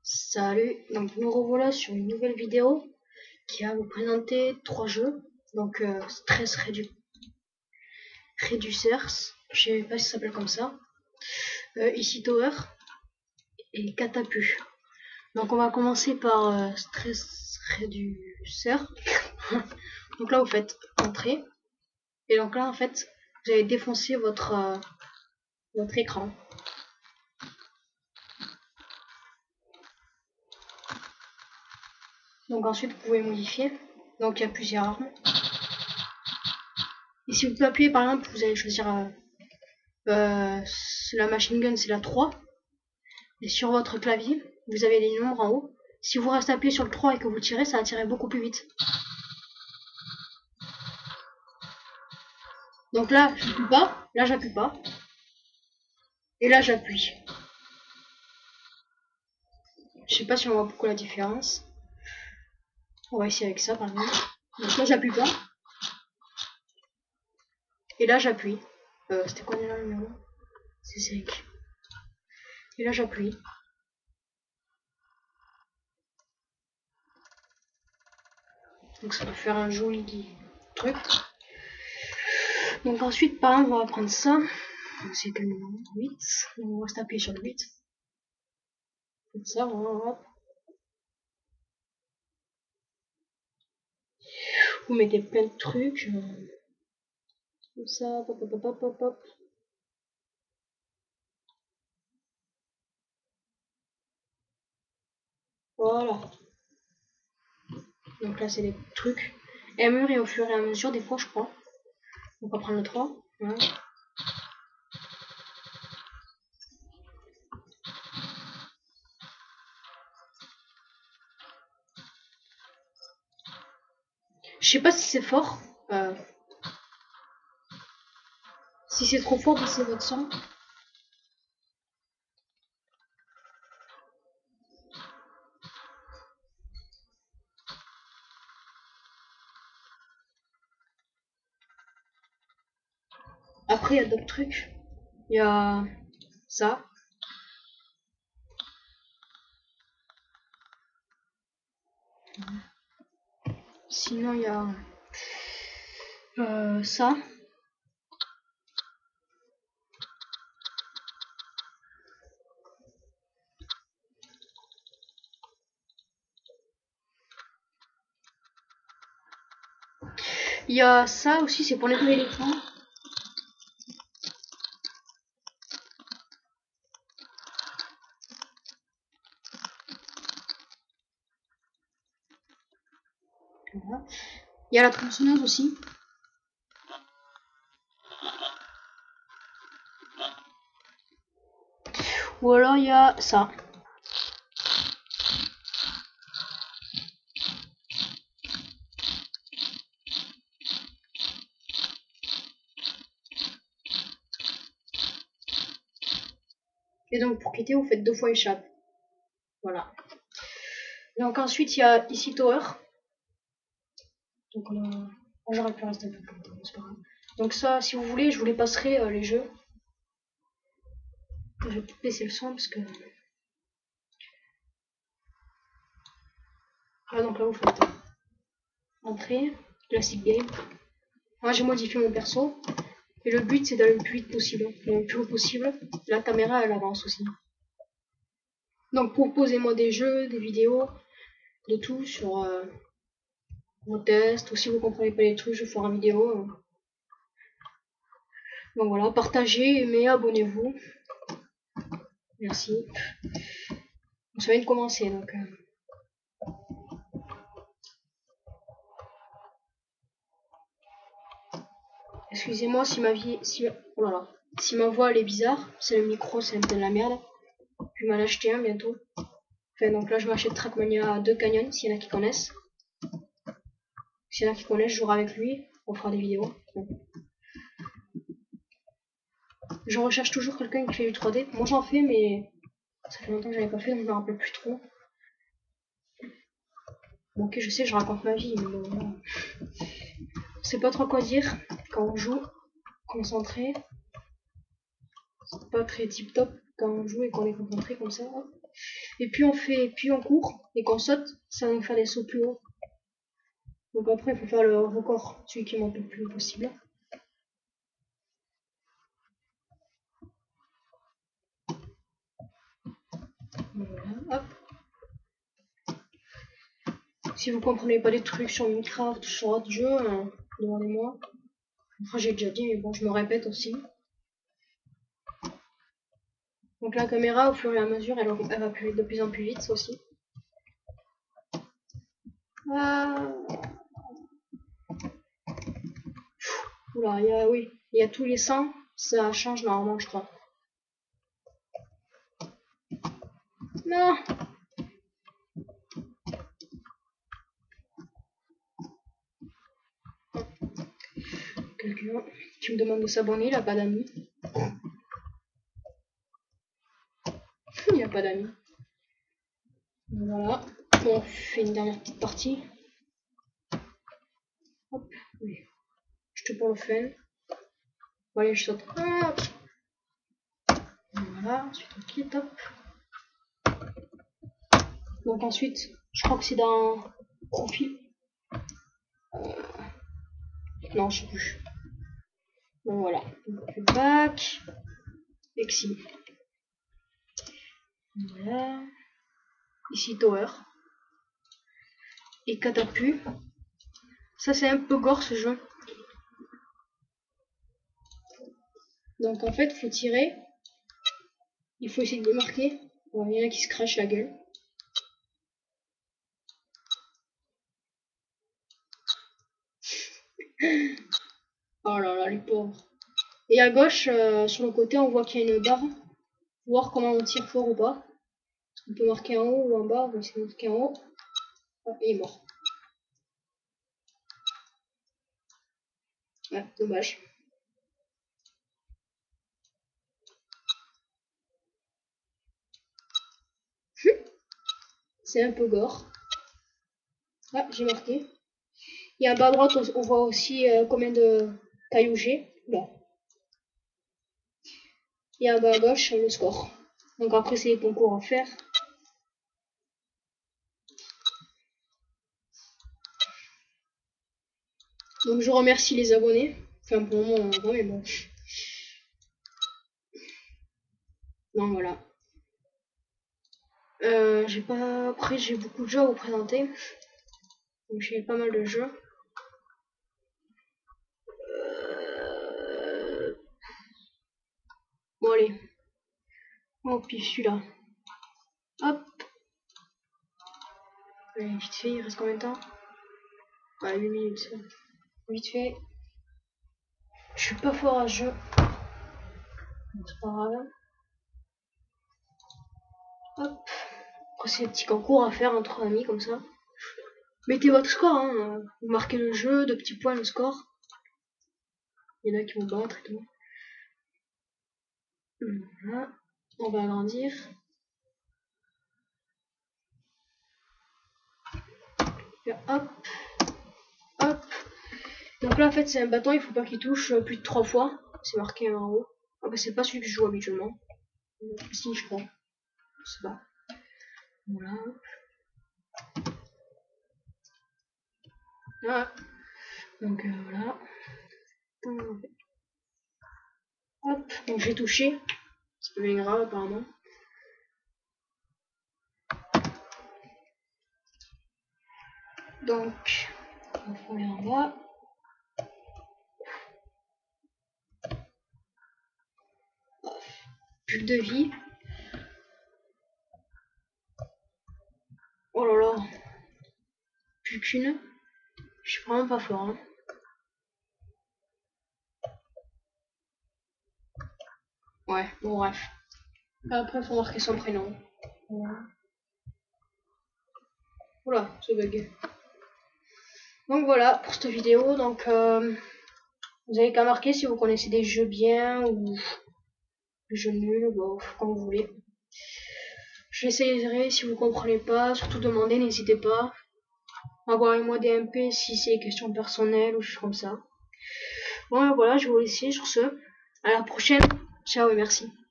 Salut, donc nous revoilà sur une nouvelle vidéo qui va vous présenter 3 jeux. Donc Stress Reducers, je sais pas si ça s'appelle comme ça, Easy Tower et Catapu. Donc on va commencer par Stress Reducer. Donc là vous faites entrer et donc là en fait vous allez défoncer votre écran. Donc ensuite vous pouvez modifier. Donc il y a plusieurs armes. Et si vous pouvez appuyer par exemple, vous allez choisir la machine gun, c'est la 3. Et sur votre clavier, vous avez les nombres en haut. Si vous restez appuyé sur le 3 et que vous tirez, ça va tirer beaucoup plus vite. Donc là, j'appuie pas. Là, j'appuie pas. Et là, j'appuie. Je sais pas si on voit beaucoup la différence. On va essayer avec ça par exemple. Donc là, j'appuie pas. Et là, j'appuie. C'était quoi déjà le numéro? C'est 5. Et là, j'appuie. Donc ça va faire un joli truc. Donc ensuite, par exemple, on va prendre ça. C'est quel numéro? 8. Donc on va se taper sur le 8. Comme ça, hop. Vous mettez plein de trucs. Comme ça, pop, pop, pop, pop, pop. Voilà. Donc là, c'est des trucs. Elles mûrissent au fur et à mesure, des fois, je crois. On va prendre le 3. Voilà. Je sais pas si c'est fort. Si c'est trop fort, baissez votre son. Après, il y a d'autres trucs. Il y a ça. Sinon, il y a ça. Il y a ça aussi, c'est pour nettoyer l'écran. Voilà. Il y a la tronçonneuse aussi. Ou alors il y a ça. Et donc pour quitter, vous faites 2 fois échappe. Voilà. Donc ensuite, il y a ici Tower. Donc j'aurais pu rester un peu plus longtemps, c'est pas grave. Donc ça, si vous voulez, je vous les passerai les jeux. Je vais peut-être baisser le son parce que... Ah, donc là vous faites entrée, classic game. Moi j'ai modifié mon perso. Et le but c'est d'aller le plus vite possible. Le plus haut possible. La caméra elle avance aussi. Donc proposez-moi des jeux, des vidéos, de tout sur vos tests. Ou si vous comprenez pas les trucs, je ferai une vidéo. Donc voilà, partagez, aimez, abonnez-vous. Merci. On vient de commencer donc. Excusez-moi si ma vie, oh là là, si ma voix elle est bizarre, c'est le micro, c'est un peu de la merde. Je vais m'en acheter un bientôt. Enfin donc là je m'achète Trackmania 2 Canyon, s'il y en a qui connaissent. S'il y en a qui connaissent, je jouerai avec lui, on fera des vidéos. Je recherche toujours quelqu'un qui fait du 3D. Moi j'en fais mais ça fait longtemps que j'avais pas fait donc je me rappelle plus trop. Bon, ok, je sais, je raconte ma vie, mais bon, c'est pas trop quoi dire quand on joue, concentré. C'est pas très tip top quand on joue et qu'on est concentré comme ça. Et puis on court et qu'on saute, ça va nous faire des sauts plus hauts. Donc après, il faut faire le record, celui qui monte le plus haut possible. Voilà, hop. Si vous comprenez pas des trucs sur Minecraft, sur d'autres jeux, demandez-moi. Enfin, j'ai déjà dit, mais bon, je me répète aussi. Donc la caméra, au fur et à mesure, elle va plus vite, de plus en plus vite, ça aussi. Oula, il y a tous les 100, ça change normalement, je crois. Non. Quelqu'un qui me demande de s'abonner, il a pas d'amis. Il a pas d'amis. Voilà. Bon, on fait une dernière petite partie. Hop, oui. Juste pour le fun. Bon, allez, je saute. Hop. Voilà, ensuite on quitte, hop. Donc ensuite, je crois que c'est dans profil. Non, je sais plus. Donc voilà. Donc, back. Exi. Voilà. Ici Tower. Et Catapu. Ça c'est un peu gore ce jeu. Donc en fait, faut tirer. Il faut essayer de marquer. Bon, il y en a qui se crachent la gueule. Oh là là, les pauvres. Et à gauche, sur le côté, on voit qu'il y a une barre. Pour voir comment on tire fort ou pas. On peut marquer en haut ou en bas. On va essayer de marquer en haut. Ah, il est mort. Ouais, dommage. C'est un peu gore. Ah, j'ai marqué. Et en bas à droite, on voit aussi combien de cailloux j'ai. Là. Et en bas à gauche, le score. Donc après, c'est les concours à faire. Donc je remercie les abonnés. Enfin, pour le moment, non, mais bon. Donc voilà. J'ai pas. Après, j'ai beaucoup de jeux à vous présenter. Donc j'ai pas mal de jeux. Bon, allez. Oh, puis celui-là. Hop. Allez, vite fait, il reste combien de temps? Ouais, 8 minutes. Vite fait. Je suis pas fort à ce jeu. C'est pas grave. Hop. Après, c'est des petits concours à faire entre amis comme ça. Mettez votre score, hein. Vous marquez le jeu, de petits points le score. Il y en a qui vont battre et tout. Voilà. On va agrandir. Et hop. Hop. Donc là, en fait, c'est un bâton, il faut pas qu'il touche plus de 3 fois. C'est marqué en haut. Ah bah, c'est pas celui que je joue habituellement. Si, je crois. Je sais pas. Voilà. Voilà. Donc voilà. Hop. Donc j'ai touché. C'est pas bien grave, apparemment. Donc, on va aller en bas. Plus de vie. Oh là là. Plus qu'une. Je suis vraiment pas fort. Hein. Ouais, bon bref. Après, il faut marquer son prénom. Voilà. Oula, ce bug. Donc voilà pour cette vidéo. Donc vous avez qu'à marquer si vous connaissez des jeux bien ou des jeux nuls, bon, comme vous voulez. J'essayerai si vous comprenez pas, surtout demandez, n'hésitez pas. Envoyez-moi des MP si c'est des questions personnelles ou choses comme ça. Bon, voilà, je vais vous laisser sur ce. À la prochaine. Ciao et merci.